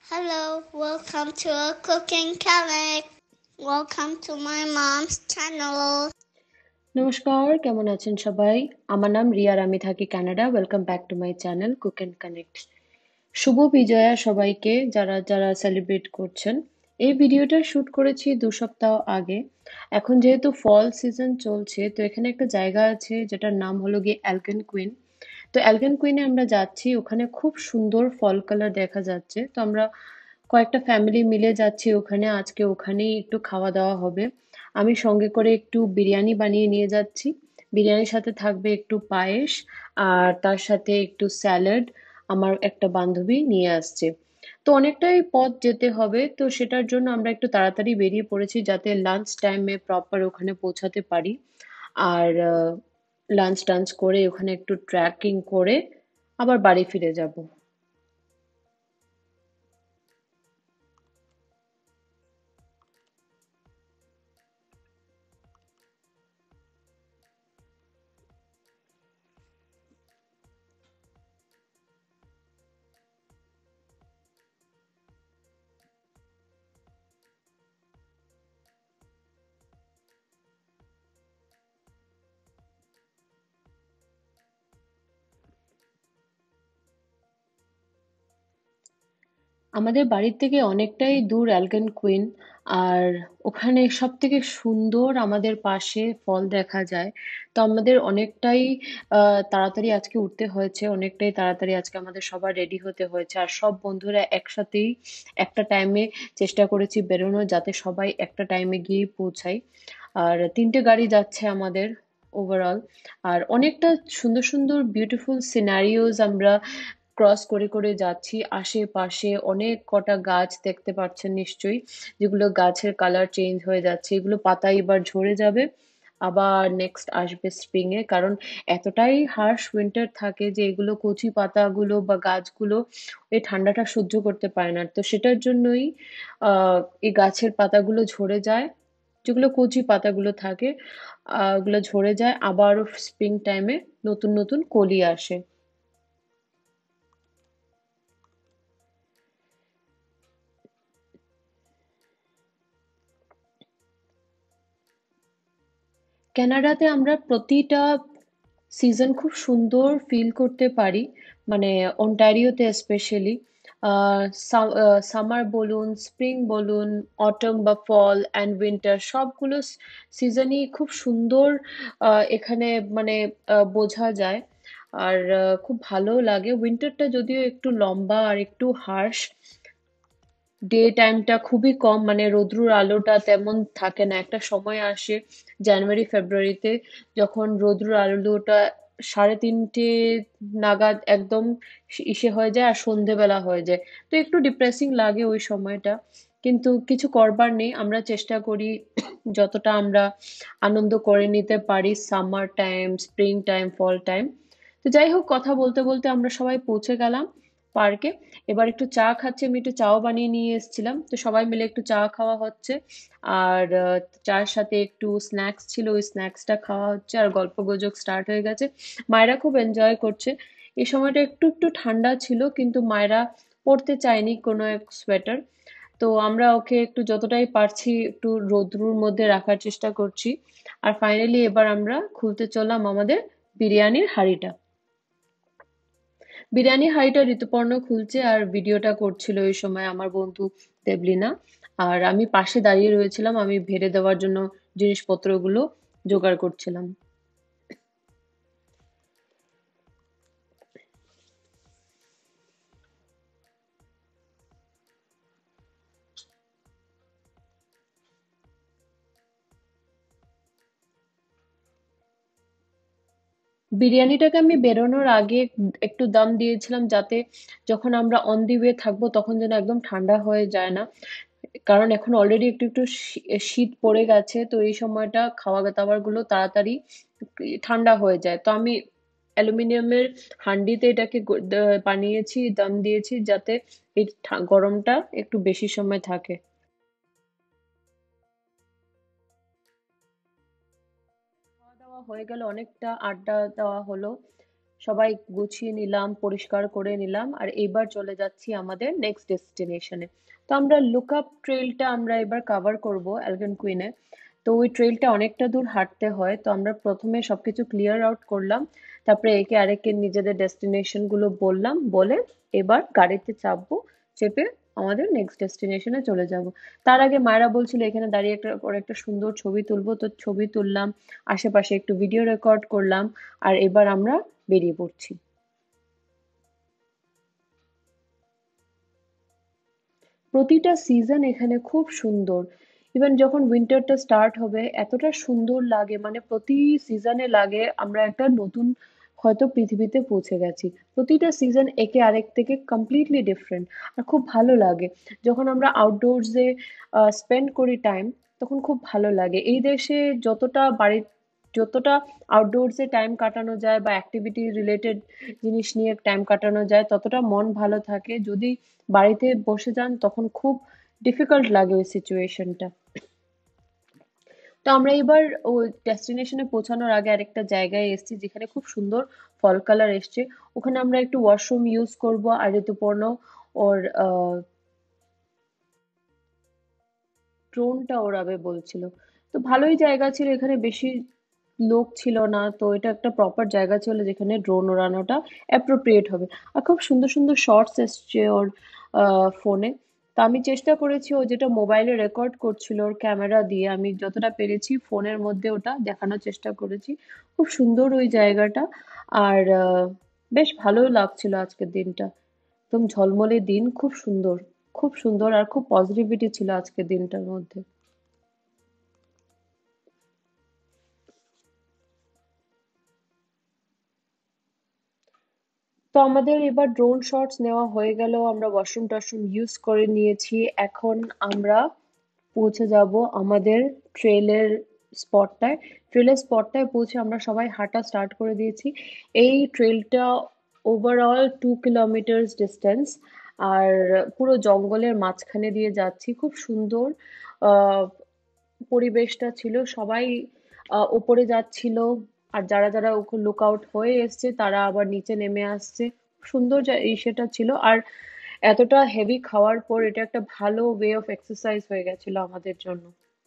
Hello, welcome to a cooking channel. Welcome to my mom's channel. নমস্কার, কেমন আছেন সবাই? আমার নাম রিয়া আর আমি থাকি Canada. Welcome back to my channel cook and connect. Shubho Bijoya সবাইকে যারা যারা সেলিব্রেট করছেন। এই ভিডিওটা শুট করেছি 2 সপ্তাহ আগে। এখন যেহেতু ফল সিজন চলছে, তো এখানে একটা জায়গা আছে যেটার নাম হলো গিয়ে অ্যালগনকুইন। তো অ্যালগনকুইনে আমরা যাচ্ছি, ওখানে খুব সুন্দর ফল কালার দেখা যাচ্ছে। তো আমরা কয়েকটা ফ্যামিলি মিলে যাচ্ছি ওখানে। আজকে ওখানেই একটু খাওয়া দাওয়া হবে। আমি সঙ্গে করে একটু বিরিয়ানি বানিয়ে নিয়ে যাচ্ছি। বিরিয়ানির সাথে থাকবে একটু পায়েস, আর তার সাথে একটু স্যালাড আমার একটা বান্ধবী নিয়ে আসছে। তো অনেকটাই পথ যেতে হবে, তো সেটার জন্য আমরা একটু তাড়াতাড়ি বেরিয়ে পড়েছি যাতে লাঞ্চ টাইমে প্রপার ওখানে পৌঁছাতে পারি। আর লাঞ্চ টাঞ্চ করে ওখানে একটু ট্রেকিং করে আবার বাড়ি ফিরে যাব। আমাদের বাড়ির থেকে অনেকটাই দূর অ্যালগনকুইন। আর ওখানে সব থেকে সুন্দর আমাদের পাশে ফল দেখা যায়। তো আমাদের অনেকটাই তাড়াতাড়ি আজকে উঠতে হয়েছে, অনেকটাই তাড়াতাড়ি আজকে আমাদের সবার রেডি হতে হয়েছে। আর সব বন্ধুরা একসাথেই একটা টাইমে চেষ্টা করেছি বেরোনোর, যাতে সবাই একটা টাইমে গিয়ে পৌঁছাই। আর 3টে গাড়ি যাচ্ছে আমাদের ওভারঅল। আর অনেকটা সুন্দর সুন্দর বিউটিফুল সিনারিওস আমরা ক্রস করে করে যাচ্ছি। আশেপাশে অনেক কটা গাছ দেখতে পাচ্ছেন নিশ্চয়ই, যেগুলো গাছের কালার চেঞ্জ হয়ে যাচ্ছে। এগুলো পাতা এবার ঝরে যাবে, আবার নেক্সট আসবে স্প্রিং এ। কারণ এতটাই হার্শ উইন্টার থাকে যে এগুলো কচি পাতাগুলো বা গাছগুলো এই ঠান্ডাটা সহ্য করতে পারে না। তো সেটার জন্যই এই গাছের পাতাগুলো ঝরে যায়, যেগুলো কচি পাতাগুলো থাকে ওগুলো ঝরে যায়। আবারও স্প্রিং টাইমে নতুন নতুন কলি আসে। কানাডাতে আমরা প্রতিটা সিজন খুব সুন্দর ফিল করতে পারি। মানে অন্টারিওতে স্পেশালি সামার বলুন, স্প্রিং বলুন, অটম বা ফল অ্যান্ড উইন্টার, সবগুলো সিজনই খুব সুন্দর এখানে মানে বোঝা যায়। আর খুব ভালো লাগে। উইন্টারটা যদিও একটু লম্বা আর একটু হার্শ, ডে টাইমটা খুবই কম, মানে রোদ্রুর আলোটা তেমন থাকে না। একটা সময় আসে জানুয়ারি ফেব্রুয়ারিতে, যখন রোদ্রুর আলোটা 3:30 নাগাদ একদম ইসে হয়ে যায় আর সন্ধেবেলা হয়ে যায়। তো একটু ডিপ্রেসিং লাগে ওই সময়টা, কিন্তু কিছু করবার নেই। আমরা চেষ্টা করি যতটা আমরা আনন্দ করে নিতে পারি summer time, spring time, fall time. তো যাই হোক, কথা বলতে বলতে আমরা সবাই পৌঁছে গেলাম পার্কে। এবার একটু চা খাচ্ছি, আমি একটু চাও বানিয়ে নিয়ে এসেছিলাম, তো সবাই মিলে একটু চা খাওয়া হচ্ছে। আর চায়ের সাথে একটু স্ন্যাক্স ছিল, ওই স্ন্যাক্সটা খাওয়া হচ্ছে, আর গল্প গুজব স্টার্ট হয়ে গেছে। মায়েরা খুব এনজয় করছে। এই সময়টা একটু একটু ঠান্ডা ছিল, কিন্তু মায়েরা পরতে চায়নি কোনো এক সোয়েটার। তো আমরা ওকে একটু যতটাই পারছি একটু রোদ্রুর মধ্যে রাখার চেষ্টা করছি। আর ফাইনালি এবার আমরা খুলতে চললাম আমাদের বিরিয়ানির হাঁড়িটা। বিরিয়ানির হাঁড়িটা ঋতুপর্ণ খুলছে আর ভিডিওটা করছিল ওই সময় আমার বন্ধু দেবলিনা। আর আমি পাশে দাঁড়িয়ে রয়েছিলাম, আমি ভেড়ে দেওয়ার জন্য জিনিসপত্রগুলো জোগাড় করছিলাম। বিরিয়ানিটাকে আমি বেরোনোর আগে একটু দম দিয়েছিলাম, যাতে যখন আমরা অন দি ওয়ে থাকবো তখন যেন একদম ঠান্ডা হয়ে যায় না। কারণ এখন অলরেডি একটু একটু শীত পড়ে গেছে, তো এই সময়টা খাওয়া দাওয়ার গুলো তাড়াতাড়ি ঠান্ডা হয়ে যায়। তো আমি অ্যালুমিনিয়ামের হান্ডিতে এটাকে বানিয়েছি, দম দিয়েছি, যাতে এই গরমটা একটু বেশি সময় থাকে। খাওয়া দাওয়া হয়ে গেল, অনেকটা আড্ডা দেওয়া হলো। সবাই গুছিয়ে নিলাম, পরিষ্কার করে নিলাম, আর এবার চলে যাচ্ছি আমাদের নেক্সট ডেস্টিনেশনে। তো আমরা লুকআপ ট্রেলটা আমরা এবার কভার করব অ্যালগনকুইনে। তো ওই ট্রেলটা অনেকটা দূর হাঁটতে হয়, তো আমরা প্রথমে সবকিছু ক্লিয়ার আউট করলাম, তারপরে একে আরেককে নিজেদের ডেস্টিনেশন গুলো বললাম, বলে এবার গাড়িতে চাপবো, চেপে আমাদের নেক্সট ডেস্টিনেশনে চলে যাব। তার আগে মায়েরা বলছিল এখানে দাঁড়িয়ে একটা ওর একটা সুন্দর ছবি তুলবো, তো ছবি তুললাম, আশেপাশে একটু ভিডিও রেকর্ড করলাম, আর এবার আমরা বেরিয়ে পড়ছি। প্রতিটা সিজন এখানে খুব সুন্দর। ইভেন যখন উইন্টারটা স্টার্ট হবে এতটা সুন্দর লাগে, মানে প্রতি সিজনে লাগে আমরা একটা নতুন হয়তো পৃথিবীতে পৌঁছে গেছি। প্রতিটা সিজন একে আরেক থেকে কমপ্লিটলি ডিফারেন্ট, আর খুব ভালো লাগে যখন আমরা আউটডোরসে স্পেন্ড করি টাইম, তখন খুব ভালো লাগে। এই দেশে যতটা আউটডোরসে টাইম কাটানো যায় বা অ্যাক্টিভিটি রিলেটেড জিনিস নিয়ে টাইম কাটানো যায় ততটা মন ভালো থাকে। যদি বাড়িতে বসে যান তখন খুব ডিফিকাল্ট লাগে ওই সিচুয়েশনটা। তো আমরা এবার ওই ডেস্টিনেশনে পৌঁছানোর আগে আরেকটা জায়গায় এসেছি যেখানে খুব সুন্দর ফল কালার এসছে। ওখানে আমরা একটু ওয়াশরুম ইউজ করব, আর ঋতুপর্ণ ওর ড্রোনটা ওড়াবে বলছিল। তো ভালোই জায়গা ছিল, এখানে বেশি লোক ছিল না, তো এটা একটা প্রপার জায়গা ছিল যেখানে ড্রোন ওড়ানোটা অ্যাপ্রোপ্রিয়েট হবে। আর খুব সুন্দর সুন্দর শর্টস এসছে ওর ফোনে। তো আমি চেষ্টা করেছি, ও যেটা মোবাইলে রেকর্ড করছিল ওর ক্যামেরা দিয়ে, আমি যতটা পেরেছি ফোনের মধ্যে ওটা দেখানোর চেষ্টা করেছি। খুব সুন্দর ওই জায়গাটা। আর বেশ ভালো লাগছিল আজকের দিনটা, একদম ঝলমলে দিন, খুব সুন্দর, খুব সুন্দর, আর খুব পজিটিভিটি ছিল আজকের দিনটার মধ্যে। তো আমাদের এবার ড্রোন শটস নেওয়া হয়ে গেল, আমরা ওয়াশরুম টশরুম ইউজ করে নিয়েছি। এখন আমরা পৌঁছে যাব আমাদের ট্রেলের স্পটটায়। ট্রেলের স্পটটায় পৌঁছে আমরা সবাই হাঁটা স্টার্ট করে দিয়েছি। এই ট্রেলটা ওভারঅল 2 কিলোমিটার ডিস্টেন্স, আর পুরো জঙ্গলের মাঝখানে দিয়ে যাচ্ছি। খুব সুন্দর আহ পরিবেশটা ছিল, সবাই ওপরে যাচ্ছিল, আর যারা যারা লুক আউট হয়ে এসছে তারা আবার নিচে নেমে আসছে। সুন্দর এই সেটা ছিল। আর এতটা হেভি খাওয়ার পর এটা একটা ভালো ওয়ে অফ এক্সারসাইজ হয়ে গেছিল আমাদের জন্য।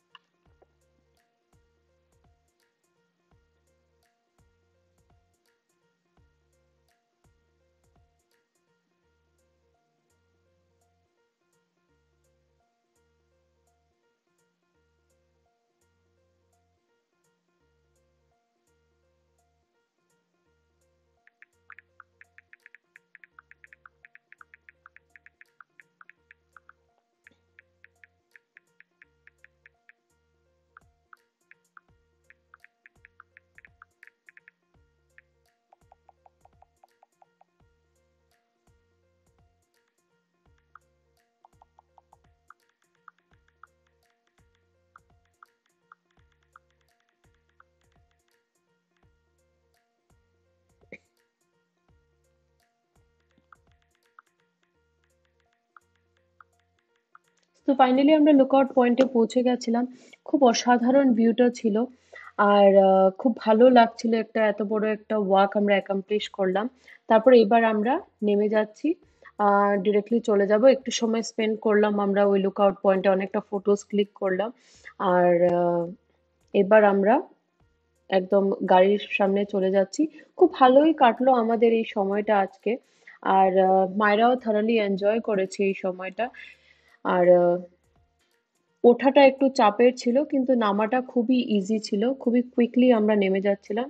তো ফাইনালি আমরা লুকআউট পয়েন্টে পৌঁছে গেছিলাম। খুব অসাধারণ ভিউটা ছিল, আর খুব ভালো লাগছিল, একটা এত বড় একটা ওয়াক আমরা অ্যাকমপ্লিশ করলাম। তারপরে এবার আমরা নেমে যাচ্ছি, ডিরেক্টলি চলে যাব। একটু সময় স্পেন্ড করলাম আমরা ওই লুকআউট পয়েন্টে, অনেকটা ফটোজ ক্লিক করলাম। আর এবার আমরা একদম গাড়ির সামনে চলে যাচ্ছি। খুব ভালোই কাটলো আমাদের এই সময়টা আজকে। আর মায়েরাও থারালি এনজয় করেছে এই সময়টা। আর ওঠাটা একটু চাপের ছিল, কিন্তু নামাটা খুবই ইজি ছিল, খুবই কুইকলি আমরা নেমে যাচ্ছিলাম।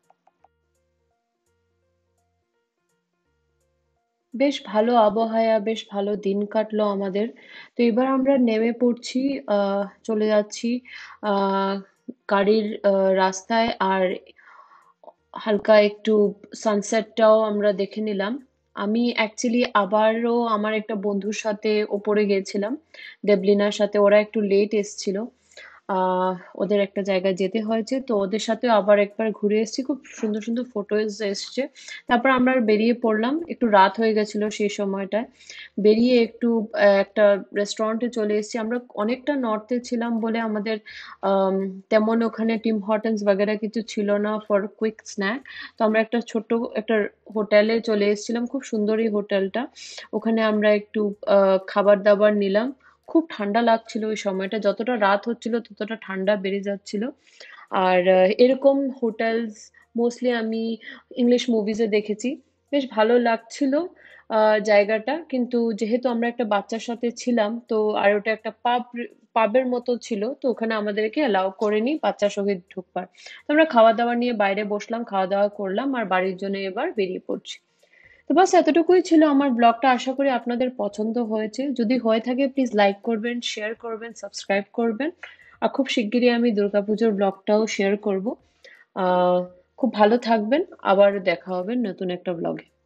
বেশ ভালো আবহাওয়া, বেশ ভালো দিন কাটলো আমাদের। তো এবার আমরা নেমে পড়ছি, চলে যাচ্ছি আহ গাড়ির রাস্তায়। আর হালকা একটু সানসেটটাও আমরা দেখে নিলাম। আমি অ্যাকচুয়ালি আবারও আমার একটা বন্ধুর সাথে ওপরে গেছিলাম, দেবলিনার সাথে। ওরা একটু লেট এসছিল, ওদের একটা জায়গায় যেতে হয়েছে, তো ওদের সাথে আবার একবার ঘুরে এসেছি, খুব সুন্দর সুন্দর ফটোজ এসছে। তারপর আমরা বেরিয়ে পড়লাম, একটু রাত হয়ে গেছিল সেই সময়টায়। বেরিয়ে একটু একটা রেস্টুরেন্টে চলে এসেছি। আমরা অনেকটা নর্থে ছিলাম বলে আমাদের আম, তেমন ওখানে টিম হর্টনস বগেরা কিছু ছিল না ফর কুইক স্ন্যাক। তো আমরা একটা ছোট্ট একটা হোটেলে চলে এসেছিলাম, খুব সুন্দর এই হোটেলটা। ওখানে আমরা একটু খাবার দাবার নিলাম। খুব ঠান্ডা লাগছিল ওই সময়টা, যতটা রাত হচ্ছিল ততটা ঠান্ডা বেড়ে যাচ্ছিল। আর এরকম হোটেলস মোস্টলি আমি ইংলিশ মুভিজে দেখেছি। বেশ ভালো লাগছিল জায়গাটা, কিন্তু যেহেতু আমরা একটা বাচ্চার সাথে ছিলাম, তো আর ওটা একটা পাবের মতো ছিল, তো ওখানে আমাদেরকে অ্যালাউ করেনি বাচ্চার সঙ্গে ঢুকবার। তো আমরা খাওয়া দাওয়া নিয়ে বাইরে বসলাম, খাওয়া দাওয়া করলাম, আর বাড়ির জন্য এবার বেরিয়ে পড়ছি। তো বাস এতটুকুই ছিল আমার ব্লগটা। আশা করি আপনাদের পছন্দ হয়েছে। যদি হয়ে থাকে প্লিজ লাইক করবেন, শেয়ার করবেন, সাবস্ক্রাইব করবেন। আর খুব শিগগিরই আমি দুর্গাপুজোর ব্লগটাও শেয়ার করব। আহ খুব ভালো থাকবেন, আবার দেখা হবে নতুন একটা ব্লগে।